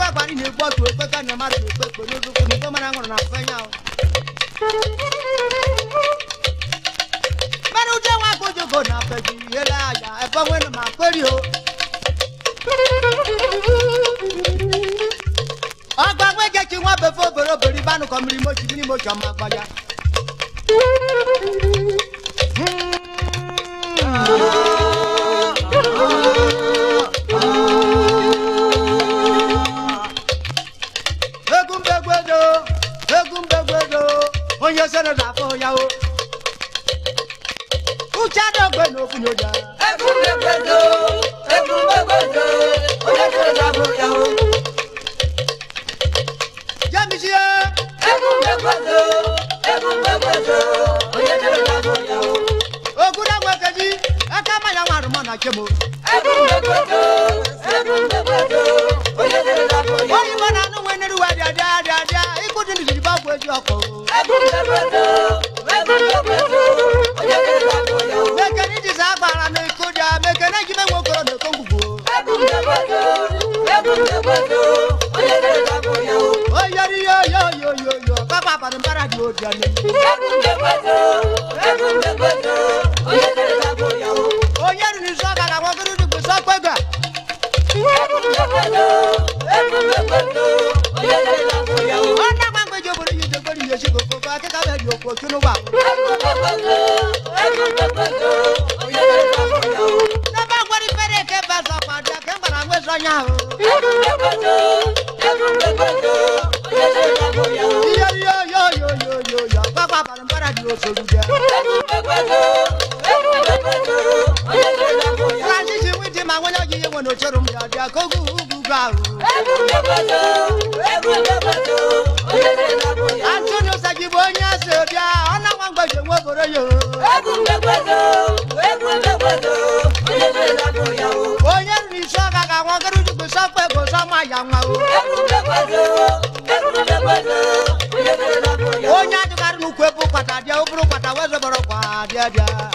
kwani ni gbo tu pe ka na ma tu pe ko no ko ni ko ma na ngoro na fanya o manu je wa ko jo go na pe ji yela ya e fa we na ma peri o agba we je ki won be fo boro bori banu ko mi mo ji ni mo jo ma gba ya Onye sere na afọ ya o ucha dogbe no funyoja egumegbedo onye sere na afọ ya o Jamisie egumegbedo onye sere na afọ ya o Ogura gwekeji aka ma ya waru mo na chemo egumegbedo onye sere na afọ ya o Oyi mo na nu weneru wa dia ikudu ni ji ba gbo eji oko Mekeni di sagbara na ikoja mekene ji menwo koro na kongugo Oyari yo papa pa mbara di odia ni Oyari ni so ga won guru di so pega Ona mangwe jo bori jo bori yo shiko ko ka ka be yo ko tunu wa Na ba gwari pere ke ba so pa da ke mbara ngwe so nya o Yo papa pa mbara di o so ruja Francis witi ma wona ji ye wono chorum ya ko gu ga Antonio Sajibonya Sedia ona wangba je wo boro yo Onya ni so ga won garu ju so pe bo so ma ya nwa o Onya ju garu nu kwepu pata dia oburu pata wo zo boro kwa dia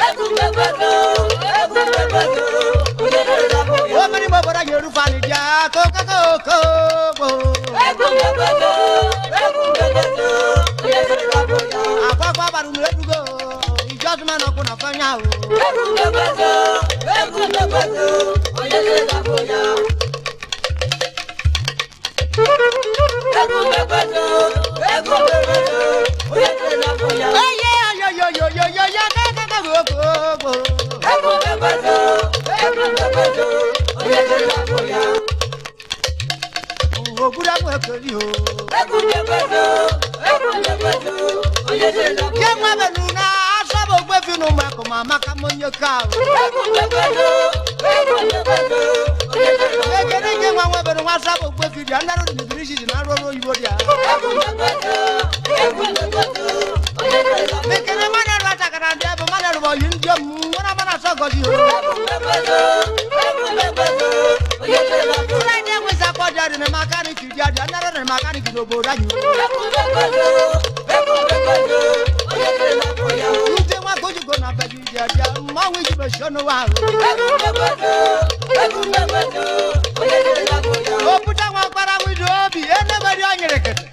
O mari mo bora yeru fani dia ko Akwa baru mledugo ijazma na kuna fanya o Ogura mo ekeri o Ke mwa beluna asabo gbe finu ma ko mama ka mo nyoka o Ekeri ke mwa belu asabo gbe finu andaro ni dirisi na ro yibo dia Mekene mana ro atakana dia bo mana ro bo yindio mana so goji o Jadi ne makani kidia dia ndara ne makani kidobo ranyu Uje wa goju go na bedi dia ma we ji be shono wa O puta wa para we do bi ene bari anyere kete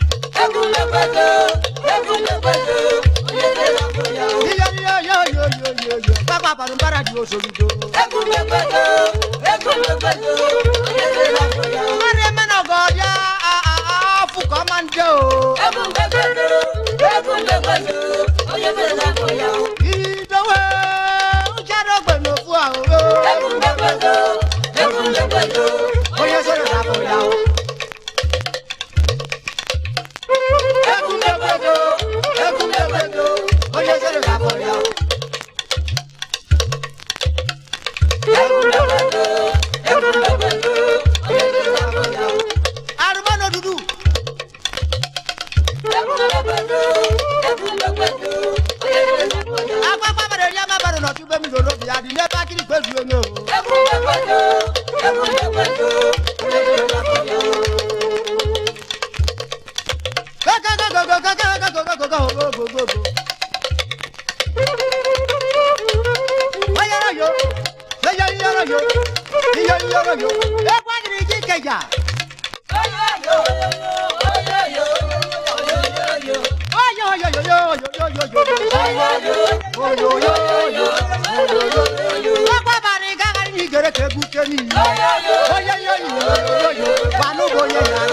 Yo papa para mbara di osolido Mare mena godia afu komando Idowe ujaro gbeno fu a o Oya sere na ko ya o Oya sere na ko ya o Armano dudu Apa bare ya ma bare no tu be mi do bi adi ne ba kiri gbezu eno Go yo, e kwa ni ji keja. Banu boye ya